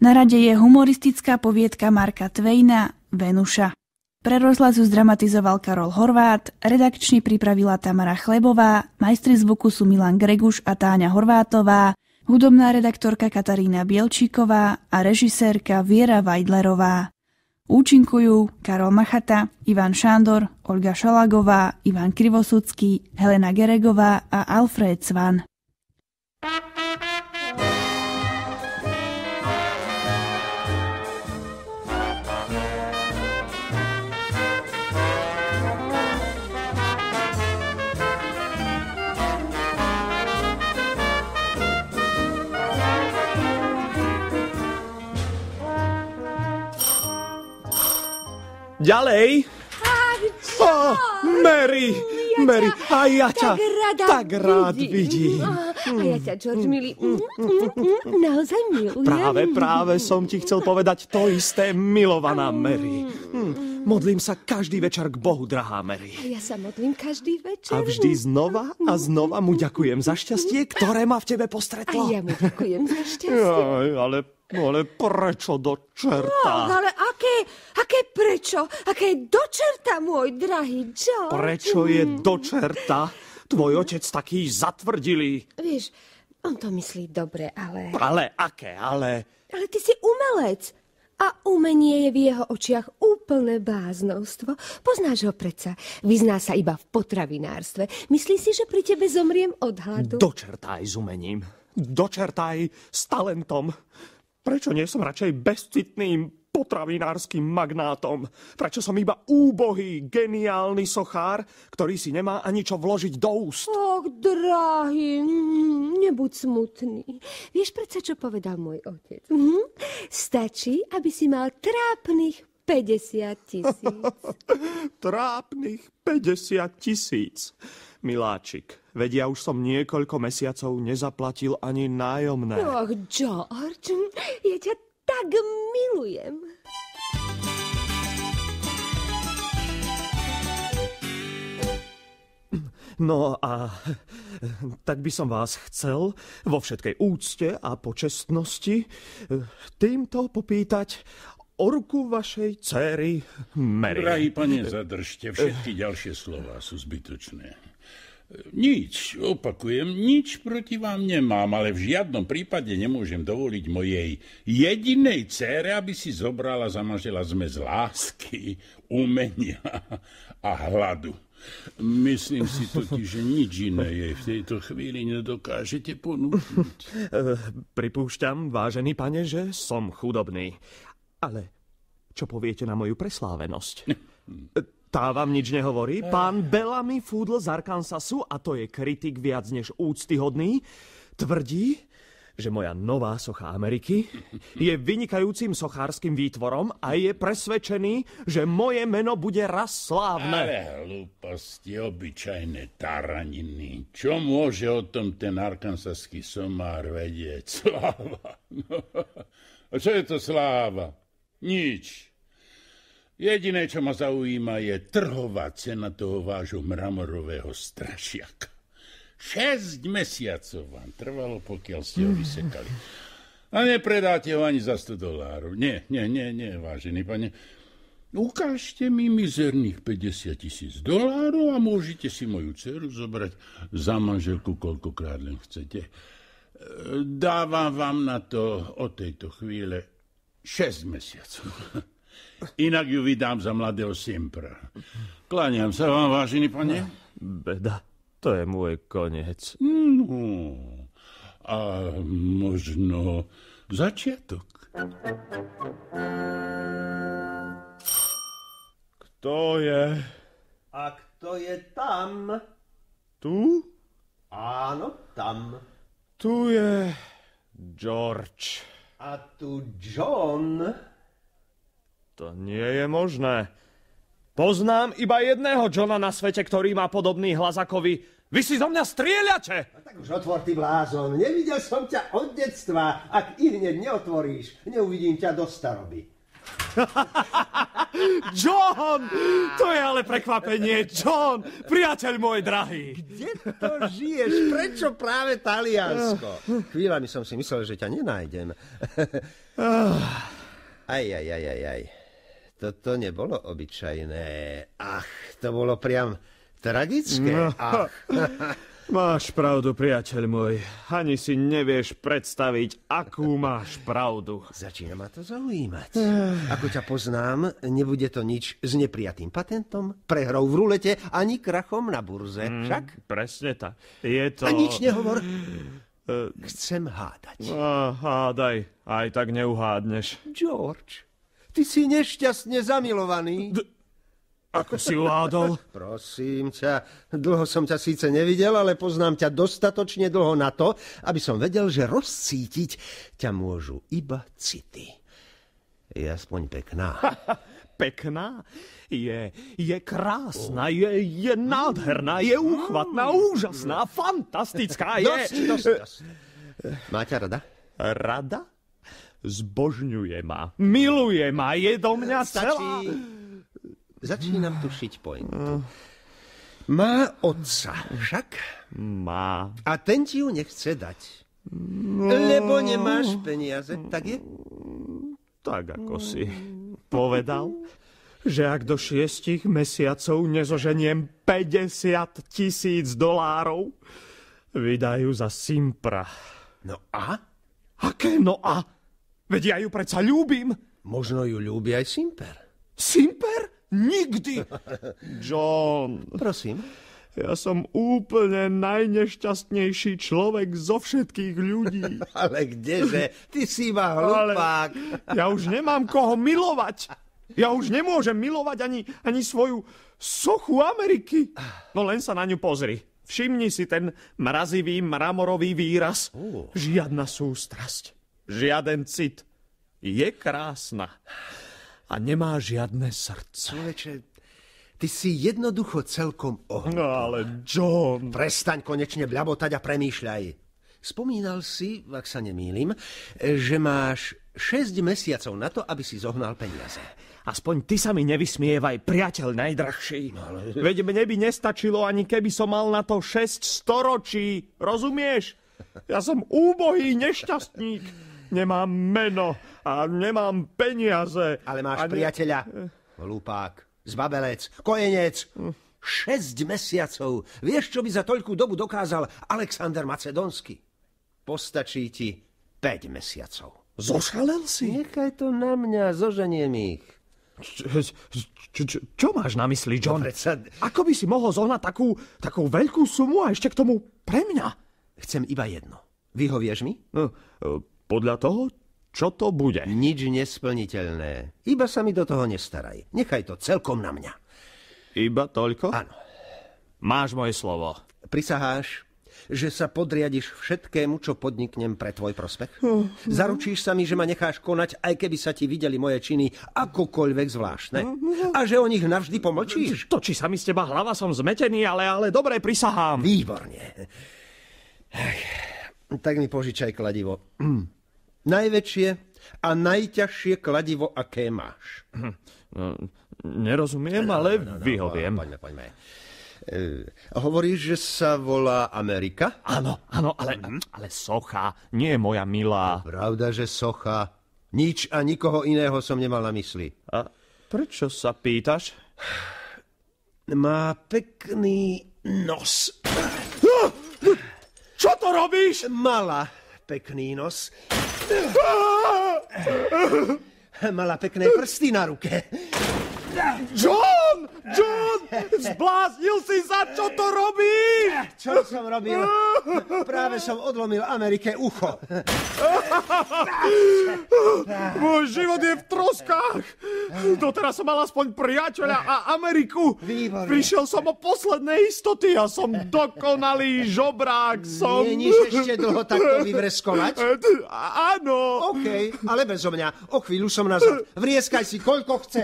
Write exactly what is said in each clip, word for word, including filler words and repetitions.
Na rade je humoristická poviedka Marka Twaina Venuša. Pre rozhlas ju zdramatizoval Karol Horvát, redakčne pripravila Tamara Chlebová, majstri zvuku sú Milan Greguš a Táňa Horvátová, hudobná redaktorka Katarína Bielčíková a režisérka Viera Vajdlerová. Účinkujú Karol Machata, Ivan Šándor, Olga Šalagová, Ivan Krivosudský, Helena Geregová a Alfred Cvan. Ďalej. Oh, Mary, ja Mary, ťa, a ja ťa tak, rada tak rád vidím. vidím. A ja ťa, George, milý, mm, mm, mm, naozaj milujem. Práve, práve som ti chcel povedať to isté, milovaná Mary. Hm, modlím sa každý večer k Bohu, drahá Mary. A ja sa modlím každý večer. A vždy znova a znova mu ďakujem za šťastie, ktoré ma v tebe postretlo. A ja mu ďakujem za šťastie. Aj, ale... No ale prečo do čerta? Oh, ale aké, aké prečo? Aké do čerta, môj drahý George? Prečo je do čerta? Tvoj otec taký zatvrdilý. Vieš, on to myslí dobre, ale... Ale aké, ale... Ale ty si umelec. A umenie je v jeho očiach úplné bláznovstvo. Poznáš ho predsa. Vyzná sa iba v potravinárstve. Myslíš si, že pri tebe zomriem od hladu? Do čerta aj s umením. Do čerta aj s talentom. Prečo nie som radšej bezcitným potravinárskym magnátom? Prečo som iba úbohý, geniálny sochár, ktorý si nemá ani čo vložiť do úst? Och, drahý, nebuď smutný. Vieš predsa, čo povedal môj otec? Hm? Stačí, aby si mal trápnych päťdesiat tisíc. Trápnych päťdesiat tisíc. Miláčik, veď ja už som niekoľko mesiacov nezaplatil ani nájomné. Och, George, ja ťa tak milujem. No a tak by som vás chcel vo všetkej úcte a počestnosti týmto popýtať o ruku vašej dcéry Mary. Drahý pane, zadržte, všetky ďalšie slová sú zbytočné. Nič, opakujem, nič proti vám nemám, ale v žiadnom prípade nemôžem dovoliť mojej jedinej dcére, aby si zobrala za manžela zmes lásky, umenia a hladu. Myslím si totiž, že nič iné jej v tejto chvíli nedokážete ponúknuť. Pripúšťam, vážený pane, že som chudobný. Ale čo poviete na moju preslávenosť? Tá vám nič nehovorí? Pán Bellamy Foodle z Arkansasu, a to je kritik viac než úctyhodný, tvrdí, že moja nová socha Ameriky je vynikajúcim sochárskym výtvorom a je presvedčený, že moje meno bude raz slávne. Ale hlúposti, obyčajné taraniny. Čo môže o tom ten arkansaský somár vedieť? Sláva. A čo je to sláva? Nič. Jediné, čo ma zaujíma, je trhová cena toho vášho mramorového strašiaka. Šesť mesiacov vám trvalo, pokiaľ ste ho vysekali. A nepredáte ho ani za sto dolárov. Nie, nie, nie, nie, vážený pane. Ukážte mi mizerných päťdesiat tisíc dolárov a môžete si moju dceru zobrať za manželku, koľkokrát len chcete. Dávam vám na to od tejto chvíle šesť mesiacov. Inak ju vydám za mladého Simpra. Kláňam sa vám, vážený pane. Beda, to je môj koniec. No, a možno začiatok. Kto je? A kto je tam? Tu? Áno, tam. Tu je George. A tu John. To nie je možné. Poznám iba jedného Johna na svete, ktorý má podobný hlas ako vy. Vy si zo mňa strieľate! A tak už otvor, ty blázon. Nevidel som ťa od detstva. Ak i hneď neotvoríš, neuvidím ťa do staroby. John! To je ale prekvapenie. John, priateľ môj drahý. Kde to žiješ? Prečo práve Taliansko? Chvíľami som si myslel, že ťa nenájdem. Aj, aj, aj, aj, aj. Toto nebolo obyčajné. Ach, to bolo priam tragické. Ach. Máš pravdu, priateľ môj. Ani si nevieš predstaviť, akú máš pravdu. Začína ma to zaujímať. Ako ťa poznám, nebude to nič s neprijatým patentom, prehrou v rulete, ani krachom na burze. Však? Mm, presne tak. Je to... A nič nehovor. Chcem hádať. A, hádaj, aj tak neuhádneš. George, ty si nešťastne zamilovaný. D- Ako si uhádol? Prosím ťa, dlho som ťa síce nevidel, ale poznám ťa dostatočne dlho na to, aby som vedel, že rozcítiť ťa môžu iba city. Je aspoň pekná. Pekná? Je, je krásna, je, je nádherná, je úchvatná, úžasná, fantastická, je... Dosť, dosť, dosť. Má ťa rada? Rada? Zbožňuje ma, miluje ma, je do mňa celá... Stačí... Začínam tušiť pointu. Má otca, však? Má. A ten ti ju nechce dať. No. Lebo nemáš peniaze, tak je? Tak ako si povedal, že ak do šiestich mesiacov nezoženiem päťdesiat tisíc dolárov, vydajú za Simpra. No a? Aké no a? Veď ja ju predsa ľúbim. Možno ju ľúbi aj Simper. Simper? Nikdy! John. Prosím? Ja som úplne najnešťastnejší človek zo všetkých ľudí. Ale kdeže? Ty si iba hlupák. Ale ja už nemám koho milovať. Ja už nemôžem milovať ani, ani svoju sochu Ameriky. No len sa na ňu pozri. Všimni si ten mrazivý, mramorový výraz. Uh. Žiadna sústrasť. Žiaden cit. Je krásna. A nemá žiadne srdce. Človeče, ty si jednoducho celkom ohnutý. No ale John... Prestaň konečne bľabotať a premýšľaj. Spomínal si, ak sa nemýlim, že máš šesť mesiacov na to, aby si zohnal peniaze. Aspoň ty sa mi nevysmievaj, priateľ najdrahší. No, ale... Veď mne by nestačilo, ani keby som mal na to šesť storočí. Rozumieš? Ja som úbohý nešťastník. Nemám meno a nemám peniaze. Ale máš ne... priateľa. Hlupák, zbabelec, kojenec. Šesť mesiacov. Vieš, čo by za toľkú dobu dokázal Alexander Macedónsky? Postačí ti päť mesiacov. Zošalel si? Nechaj to na mňa, zoženiem ich. Čo, čo, čo, čo máš na mysli, John? No, predsa... Ako by si mohol zohnať takú, takú veľkú sumu a ešte k tomu pre mňa? Chcem iba jedno. Vyhovieš mi? No, podľa toho, čo to bude? Nič nesplniteľné. Iba sa mi do toho nestaraj. Nechaj to celkom na mňa. Iba toľko? Áno. Máš moje slovo. Prisaháš, že sa podriadiš všetkému, čo podniknem pre tvoj prospech? Zaručíš sa mi, že ma necháš konať, aj keby sa ti videli moje činy akokoľvek zvláštne? A že o nich navždy pomlčíš? Točí sa mi z teba hlava, som zmetený, ale, ale dobre, prisahám. Výborne. Ach, tak mi požičaj kladivo. Najväčšie a najťažšie kladivo, aké máš. No, nerozumiem, ale no, no, no, vyhoviem. Poďme, poďme. Uh, hovoríš, že sa volá Amerika? Áno, áno, ale, ale socha, nie je moja milá. Pravda, že socha. Nič a nikoho iného som nemal na mysli. A prečo sa pýtaš? Má pekný nos. Čo to robíš? Mala pekný nos. Mala pekné prsty na ruke. John! John! Zbláznil si sa, čo to robíš? Čo som robil? Práve som odlomil Amerike ucho. Môj život je v troskách. Doteraz som mal aspoň priateľa a Ameriku. Výborné. Prišiel som o posledné istoty a som dokonalý žobrák. Som... Nieníš ešte dlho takto vyvreskovať? Áno. OK, ale bezo mňa. O chvíľu som nazad. Vrieskaj si, koľko chceš.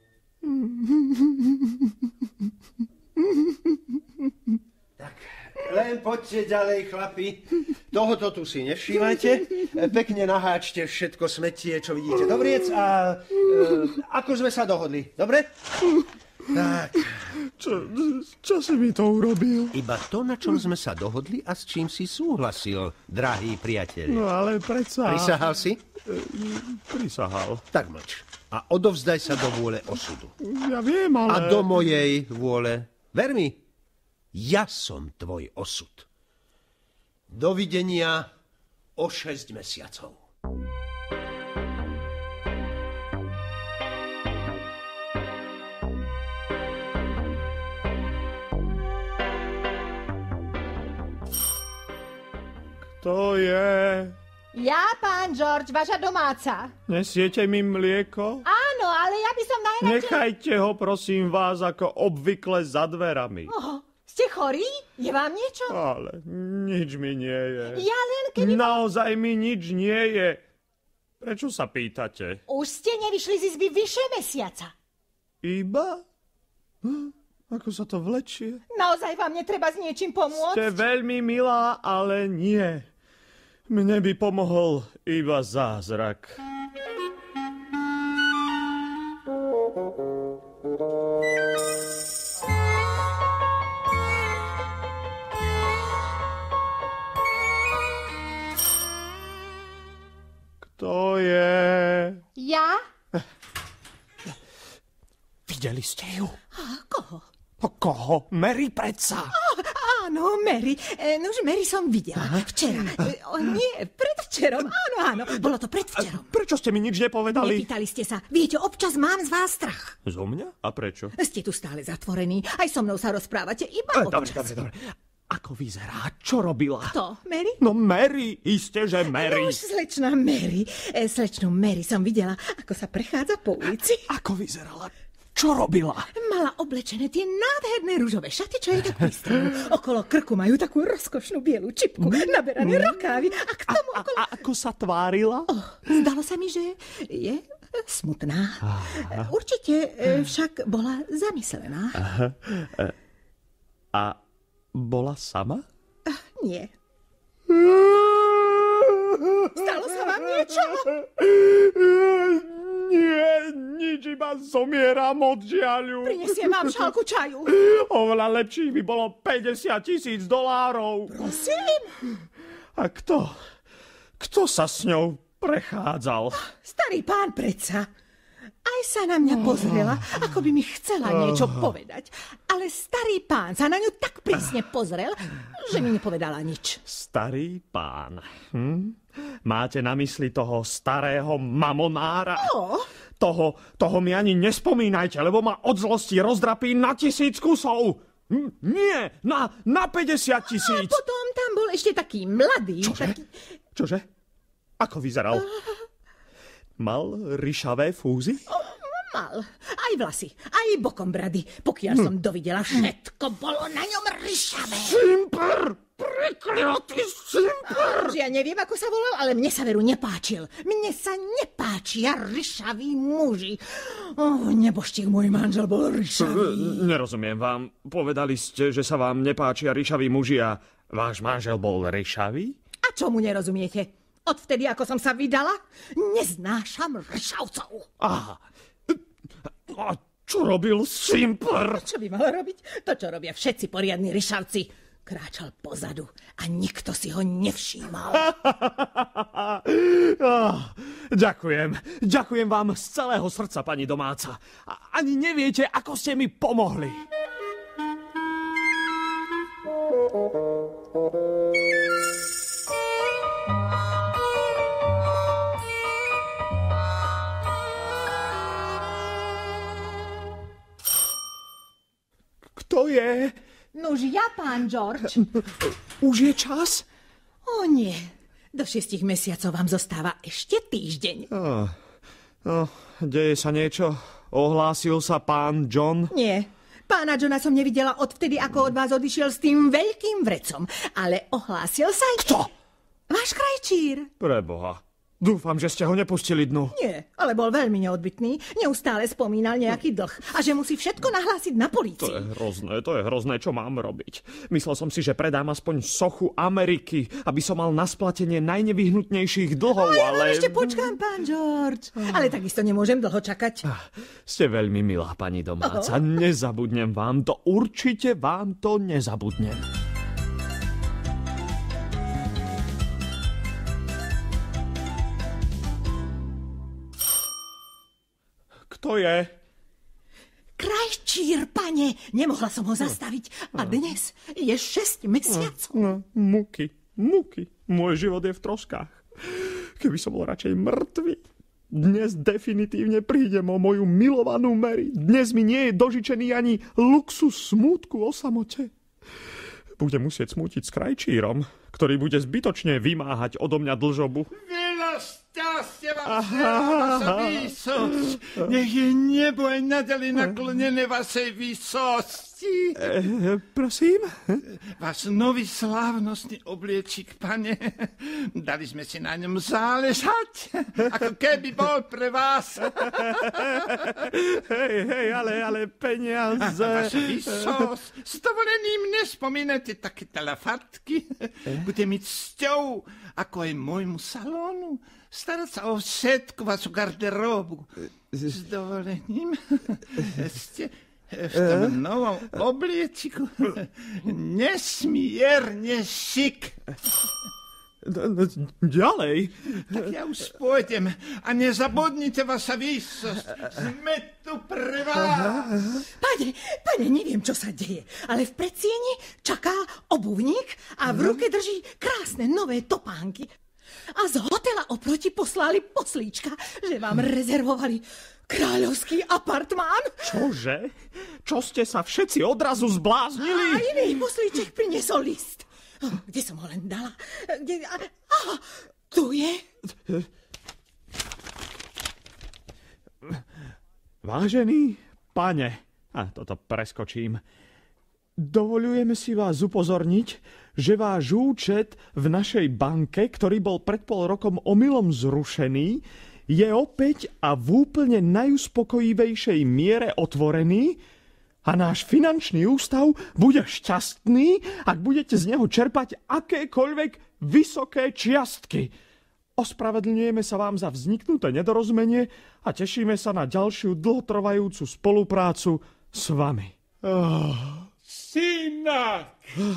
Tak, Len poďte ďalej, chlapi. Tohoto tu si nevšímajte. Pekne naháčte všetko smetie, čo vidíte do vriec a e, ako sme sa dohodli. Dobre? Tak. Čo, čo si mi to urobil? Iba to, na čom sme sa dohodli a s čím si súhlasil, drahý priateľ. No ale predsa... Prisahal si? E, prisahal. Tak mlč. A odovzdaj sa do vôle osudu. Ja viem, ale... A do mojej vôle. Ver mi, ja som tvoj osud. Dovidenia o šesť mesiacov. Kto je? Ja, pán George, vaša domáca. Nesiete mi mlieko? Áno, ale ja by som najradšej... Nechajte ho, prosím vás, ako obvykle za dverami. Oh, ste chorí? Je vám niečo? Ale nič mi nie je. Ja len keby... Naozaj mi nič nie je. Prečo sa pýtate? Už ste nevyšli z izby vyše mesiaca. Iba? Hm, ako sa to vlečie? Naozaj vám netreba s niečím pomôcť? Ste veľmi milá, ale nie. Mne by pomohol iba zázrak. Kto je? Ja? Videli ste ju? A koho? Koho? Mary predsa. Oh, áno, Mary. E, nož Mary som videla. Aha. Včera. E, o, nie, predvčerom. Áno, áno. Bolo to predvčerom. Prečo ste mi nič nepovedali? Nepýtali ste sa. Viete, občas mám z vás strach. Zo mňa? A prečo? Ste tu stále zatvorení. Aj so mnou sa rozprávate iba e, občas. Dobre, dobre, dobre. Ako vyzerá? Čo robila? Kto? Mary? No Mary, iste, že Mary. No už slečná Mary. E, slečnú Mary som videla, ako sa prechádza po ulici. Ako vyzerala? Čo robila? Mala oblečené tie nádherné ružové šaty, čo jej tak pristrelú. Okolo krku majú takú rozkošnú bielu čipku, naberané rokávy. A k tomu a, okolo... a, a ako sa tvárila? Oh, zdalo sa mi, že je smutná. Aha. Určite však bola zamyslená. Aha. A bola sama? Nie. Stalo sa vám niečo? Nie, nič, iba zomieram od žiaľu. Prinesiem vám šálku čaju. Oveľa lepších by bolo päťdesiat tisíc dolárov. Prosím. A kto? Kto sa s ňou prechádzal? Starý pán predsa. Aj sa na mňa pozrela, ako by mi chcela niečo povedať. Ale starý pán sa na ňu tak prísne pozrel, že mi nepovedala nič. Starý pán. Hm? Máte na mysli toho starého mamonára? No. Toho, toho mi ani nespomínajte, lebo ma od zlosti rozdrapí na tisíc kusov. Hm? Nie, na, na päťdesiat tisíc. A potom tam bol ešte taký mladý. Čože? Taký... Čože? Ako vyzeral? Mal ryšavé fúzy? O, mal. Aj vlasy, aj bokom brady. Pokiaľ hm. som dovidela, všetko bolo na ňom ryšavé. Simper! Prekliatý Simper! Ja neviem, ako sa volal, ale mne sa veru nepáčil. Mne sa nepáčia ryšaví muži. Oh, nebožtík, môj manžel bol ryšavý. Nerozumiem vám. Povedali ste, že sa vám nepáčia ryšaví muži a váš manžel bol ryšavý? A čomu nerozumiete? Odvtedy, ako som sa vydala, neznášam ryšavcov. Aha. A čo robil Simper? Čo by mal robiť? To, čo robia všetci poriadni ryšavci. Kráčal pozadu a nikto si ho nevšímal. oh, ďakujem. Ďakujem vám z celého srdca, pani domáca. A ani neviete, ako ste mi pomohli. Kto je? Nuž ja, pán George. Už je čas? O nie, do šiestich mesiacov vám zostáva ešte týždeň. Oh, oh, deje sa niečo? Ohlásil sa pán John? Nie, pána Johna som nevidela odvtedy, ako od vás odišiel s tým veľkým vrecom. Ale ohlásil sa aj... Kto? Váš krajčír. Preboha, Dúfam, že ste ho nepustili dnu. Nie, ale bol veľmi neodbytný. Neustále spomínal nejaký dlh a že musí všetko nahlásiť na polícii. To je hrozné, to je hrozné, čo mám robiť. Myslel som si, že predám aspoň sochu Ameriky, aby som mal na splatenie najnevyhnutnejších dlhov, ale... Ja ale... ešte počkám, pán George. Ale takisto nemôžem dlho čakať. Ste veľmi milá, pani domáca. Nezabudnem vám to. Určite vám to nezabudnem. Kto je? Krajčír, pane. Nemohla som ho zastaviť. A dnes je šesť mesiacov. No, muky, muky. Môj život je v troskách. Keby som bol radšej mŕtvy. Dnes definitívne prídem o moju milovanú Mary. Dnes mi nie je dožičený ani luxus smútku o samote. Budem musieť smútiť s krajčírom, ktorý bude zbytočne vymáhať odo mňa dlžobu. Veľa šťastia vám želám, vaša výsosť. Nech je nebo aj naďalej naklonené vašej výsosti. E, prosím? Váš nový slávnostný obliečik, pane. Dali sme si na ňom záležať, ako keby bol pre vás. Hej, hej, ale, ale peniaze... Vaša výsosť, s dovolením nespomínajte také talafatky. Bude mi cťou, ako aj môjmu salónu, starať sa o všetku vašu garderóbu. S dovolením ste v tom novom obliečiku nesmierne šik. Ďalej? Tak ja už pôjdem a nezabudnite vaša výsosť. Sme tu pre vás. Pane, pane, neviem, čo sa deje, ale v predsieni čaká obuvník a v ruke drží krásne nové topánky. A z hotela oproti poslali poslíčka, že vám rezervovali kráľovský apartmán. Čože? Čo ste sa všetci odrazu zbláznili? A iný poslíček priniesol list. Kde som ho len dala? Kde... Aha, tu je. Vážený pane, a toto preskočím, dovoľujeme si vás upozorniť, že váš účet v našej banke, ktorý bol pred pol rokom omylom zrušený, je opäť a v úplne najuspokojivejšej miere otvorený a náš finančný ústav bude šťastný, ak budete z neho čerpať akékoľvek vysoké čiastky. Ospravedlňujeme sa vám za vzniknuté nedorozumenie a tešíme sa na ďalšiu dlhotrvajúcu spoluprácu s vami. Oh. Synák!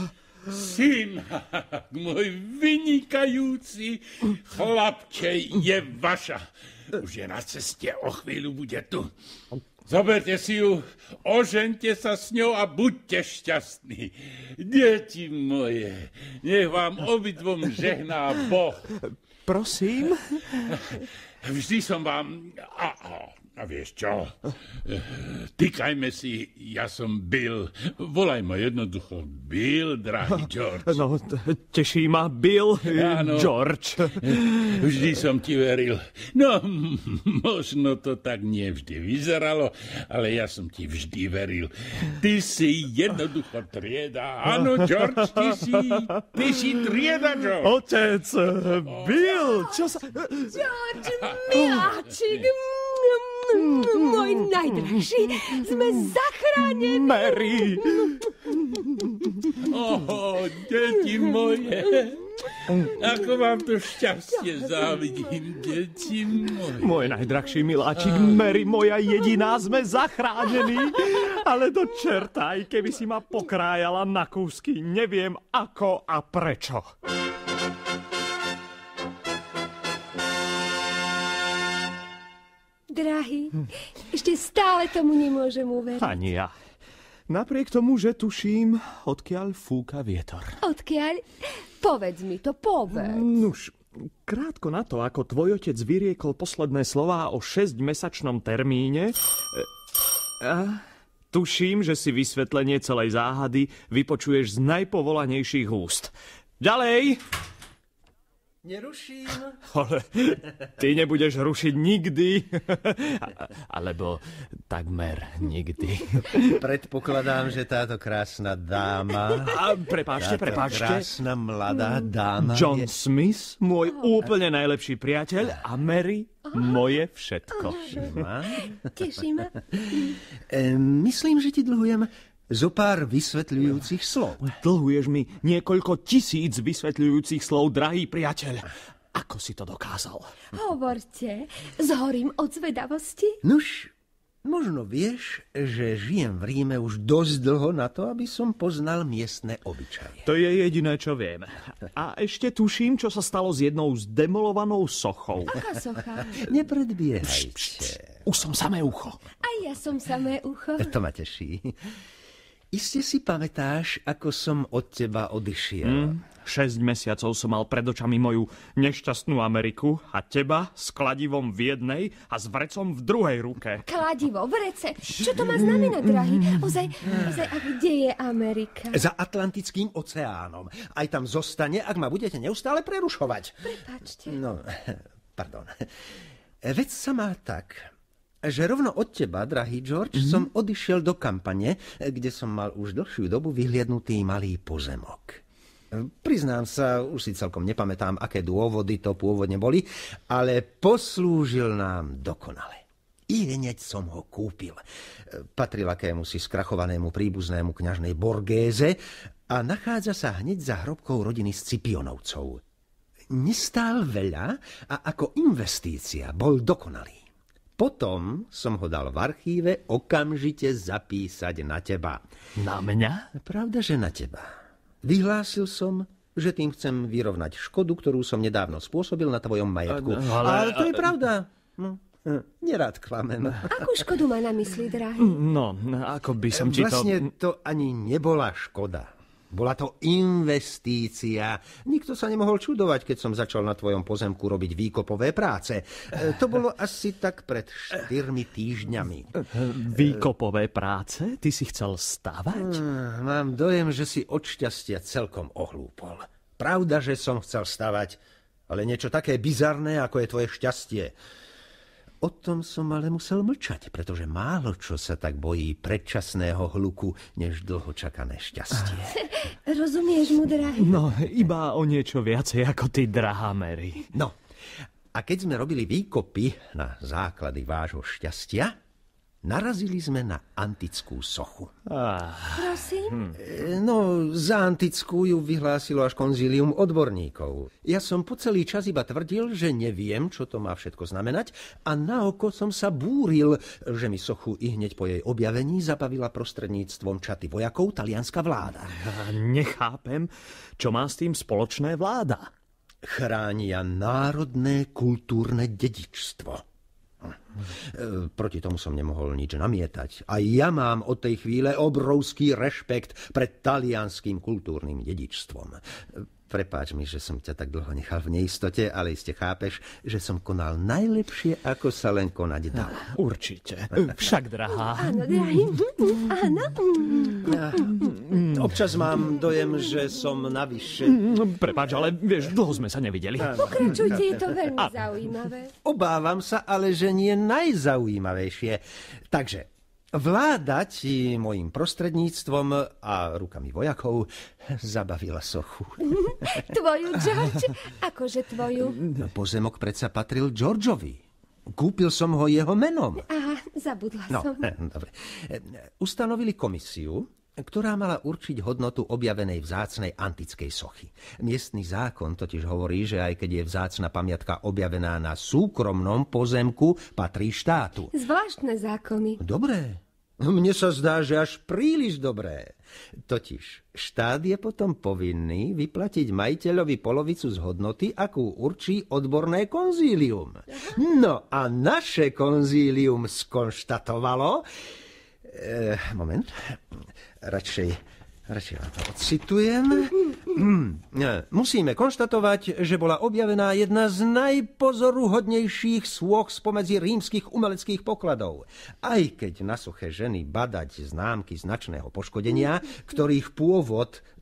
Synák, môj vynikajúci chlapče je vaša. Už je na ceste, o chvíľu bude tu. Zoberte si ju, ožente sa s ňou a buďte šťastní. Deti moje, nech vám obidvom žehná Boh. Prosím? Vždy som vám... A, a, a vieš čo? Týkajme si, ja som Bill. Volaj ma jednoducho Bill, drahý George. No, teší ma Bill, Áno. George. Vždy som ti veril. No, možno to tak nevždy vyzeralo, ale ja som ti vždy veril. Ty si jednoducho trieda. Áno, George, ty si, ty si trieda, George. Otec, Bill, čo sa... George, miláčik, môj najdrahší, sme zachránení. Mary. Oho, deti moje. Ako vám to šťastie závidím, deti moje. Môj najdrahší miláčik, Mary, moja jediná, sme zachránení. Ale do čerta, aj keby si ma pokrájala na kúsky, neviem ako a prečo. Drahý, ešte stále tomu nemôžem uveriť. Ani ja. Napriek tomu, že tuším, odkiaľ fúka vietor. Odkiaľ? Povedz mi to, povedz. Nuž, krátko na to, ako tvoj otec vyriekol posledné slová o šesťmesačnom termíne, a tuším, že si vysvetlenie celej záhady vypočuješ z najpovolanejších úst. Ďalej! Neruším. Ale ty nebudeš rušiť nikdy. Alebo takmer nikdy. Predpokladám, že táto krásna dáma... A prepáčte, táto prepáčte. krásna mladá dáma... John je... Smith, môj úplne najlepší priateľ a Mary, moje všetko. Teší ma. E, myslím, že ti dlhujem zo pár vysvetľujúcich slov. Dlhuješ mi niekoľko tisíc vysvetľujúcich slov, drahý priateľ. Ako si to dokázal? Hovorte, zhorím od zvedavosti. Nuž, možno vieš, že žijem v Ríme už dosť dlho na to, aby som poznal miestne obyčaje. To je jediné, čo viem. A ešte tuším, čo sa stalo s jednou zdemolovanou sochou. Aká socha? Nepredbiehajte. Už som samé ucho. A ja som samé ucho. To ma teší. Iste si pamätáš, ako som od teba odišiel. Mm, šesť mesiacov som mal pred očami moju nešťastnú Ameriku a teba s kladivom v jednej a s vrecom v druhej ruke. Kladivo, vrece. Čo to má znamená, drahý? Ozaj, ozaj, a kde je Amerika? Za Atlantickým oceánom. Aj tam zostane, ak ma budete neustále prerušovať. Prepáčte. No, pardon. Veď sa má tak... že rovno od teba, drahý George, mm-hmm. som odišiel do kampane, kde som mal už dlhšiu dobu vyhliadnutý malý pozemok. Priznám sa, už si celkom nepamätám, aké dôvody to pôvodne boli, ale poslúžil nám dokonale. I hneď som ho kúpil. Patril akému si skrachovanému príbuznému kňažnej Borgéze a nachádza sa hneď za hrobkou rodiny Scipionovcov. Nestál veľa a ako investícia bol dokonalý. Potom som ho dal v archíve okamžite zapísať na teba. Na mňa? Pravda, že na teba. Vyhlásil som, že tým chcem vyrovnať škodu, ktorú som nedávno spôsobil na tvojom majetku. Ale, ale to je pravda. No, nerád klamem. Akú škodu má na mysli, drahý? No, ako by som ti to... Vlastne to ani nebola škoda. Bola to investícia. Nikto sa nemohol čudovať, keď som začal na tvojom pozemku robiť výkopové práce. To bolo asi tak pred štyrmi týždňami. Výkopové práce? Ty si chcel stavať? Mám dojem, že si od šťastia celkom ohlúpol. Pravda, že som chcel stavať, ale niečo také bizarné, ako je tvoje šťastie. O tom som ale musel mlčať, pretože málo čo sa tak bojí predčasného hluku, než dlho čakané šťastie. Rozumieš mu, drahý? No, iba o niečo viacej ako ty, drahá Mary. No, a keď sme robili výkopy na základy vášho šťastia, narazili sme na antickú sochu. Ah. Prosím? Hm. No, za antickú ju vyhlásilo až konzílium odborníkov. Ja som po celý čas iba tvrdil, že neviem, čo to má všetko znamenať a na oko som sa búril, že mi sochu i hneď po jej objavení zabavila prostredníctvom čaty vojakov talianská vláda. Nechápem, čo má s tým spoločné vláda. Chránia národné kultúrne dedičstvo. Proti tomu som nemohol nič namietať. A ja mám od tej chvíle obrovský rešpekt pred talianským kultúrnym dedičstvom. Prepáč mi, že som ťa tak dlho nechal v neistote, ale iste chápeš, že som konal najlepšie, ako sa len konať dalo. Určite. Však, drahá. Áno, drahý. Áno. Občas mám dojem, že som navyše. Prepáč, ale vieš, dlho sme sa nevideli. Pokračujte, je to veľmi zaujímavé. Obávam sa, ale že nie najzaujímavejšie. Takže vláda ti mojím prostredníctvom a rukami vojakov zabavila sochu. Tvoju, George? Akože tvoju? Pozemok predsa patril Georgeovi. Kúpil som ho jeho menom. Aha, zabudla no, som. Dobre. Ustanovili komisiu, ktorá mala určiť hodnotu objavenej vzácnej antickej sochy. Miestny zákon totiž hovorí, že aj keď je vzácna pamiatka objavená na súkromnom pozemku, patrí štátu. Zvláštne zákony. Dobré. Mne sa zdá, že až príliš dobré. Totiž štát je potom povinný vyplatiť majiteľovi polovicu z hodnoty, akú určí odborné konzílium. No a naše konzílium skonštatovalo... E, moment... Radšej, radšej vám to odcitujem. Musíme konštatovať, že bola objavená jedna z najpozoruhodnejších sôch spomedzi rímskych umeleckých pokladov. Aj keď na soche ženy badať známky značného poškodenia, ktorých pôvod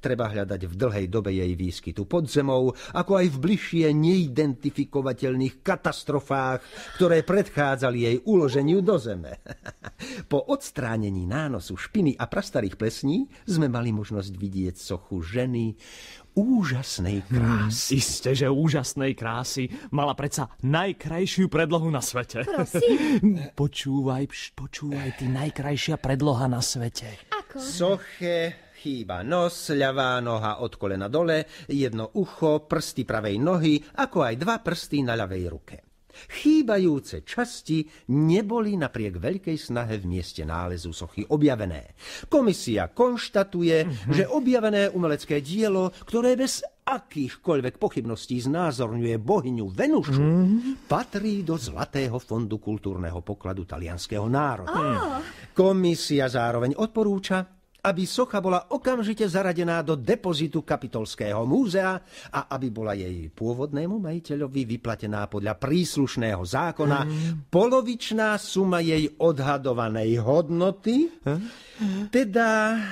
treba hľadať v dlhej dobe jej výskytu pod zemou, ako aj v bližšie neidentifikovateľných katastrofách, ktoré predchádzali jej uloženiu do zeme. Po odstránení nánosu špiny a prastarých plesní sme mali možnosť vidieť sochu ženy úžasnej krásy. Hmm, isté, že úžasnej krásy. Mala predsa najkrajšiu predlohu na svete. Prosím. Počúvaj, pš, počúvaj, ty najkrajšia predloha na svete. Ako? Soche chýba nos, ľavá noha od kolena dole, jedno ucho, prsty pravej nohy, ako aj dva prsty na ľavej ruke. Chýbajúce časti neboli napriek veľkej snahe v mieste nálezu sochy objavené. Komisia konštatuje, mm-hmm. že objavené umelecké dielo, ktoré bez akýchkoľvek pochybností znázorňuje bohyňu Venušu, mm-hmm. patrí do Zlatého fondu kultúrneho pokladu talianskeho národa. Oh. Komisia zároveň odporúča, aby socha bola okamžite zaradená do depozitu Kapitolského múzea a aby bola jej pôvodnému majiteľovi vyplatená podľa príslušného zákona mm. polovičná suma jej odhadovanej hodnoty, mm. teda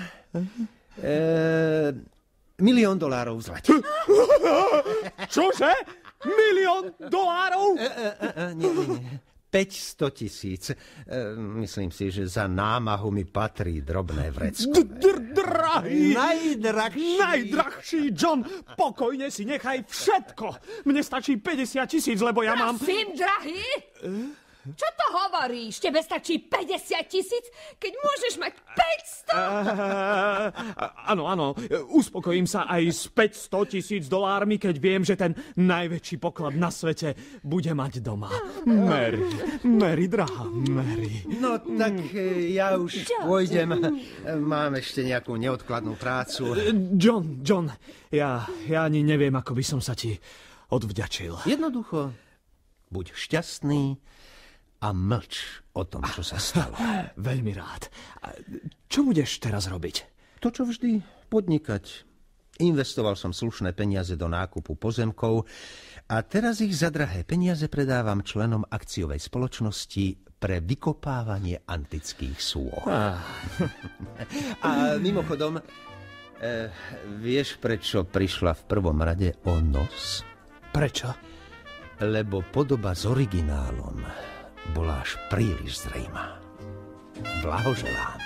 e, milión dolárov v zlate. Čože? Milión dolárov? E, e, e, nie, nie, nie. päťsto tisíc. E, myslím si, že za námahu mi patrí drobné vrecko. Drahý! Najdrahší! Najdrahší, John! Pokojne si nechaj všetko! Mne stačí päťdesiat tisíc, lebo ja mám... Prosím, drahý! Čo to hovoríš? Tebe stačí päťdesiat tisíc, keď môžeš mať päťsto? Áno, áno. Uspokojím sa aj s päťsto tisíc dolármi, keď viem, že ten najväčší poklad na svete bude mať doma. Mary, Mary, drahá Mary. No tak ja už pôjdem. Mám ešte nejakú neodkladnú prácu. John, John, ja, ja ani neviem, ako by som sa ti odvďačil. Jednoducho, buď šťastný a mlč o tom, čo sa stalo. Veľmi rád. Čo budeš teraz robiť? To, čo vždy, podnikať. Investoval som slušné peniaze do nákupu pozemkov a teraz ich za drahé peniaze predávam členom akciovej spoločnosti pre vykopávanie antických sôch. Ah. A mimochodom, eh, vieš, prečo prišla v prvom rade o nos? Prečo? Lebo podoba s originálom bola až príliš zrejmá. Blahoželám.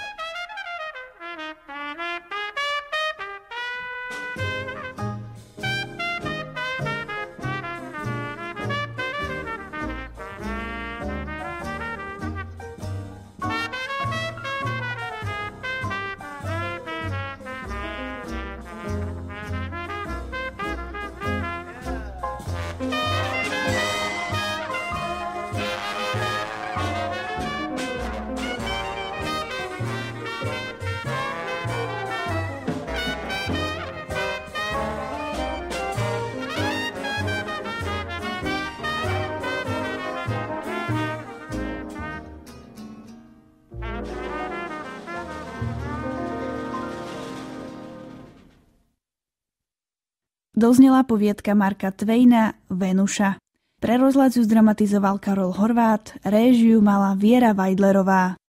Doznela poviedka Marka Twaina Venuša. Pre rozhlas ju zdramatizoval Karol Horváth, réžiu mala Viera Vajdlerová.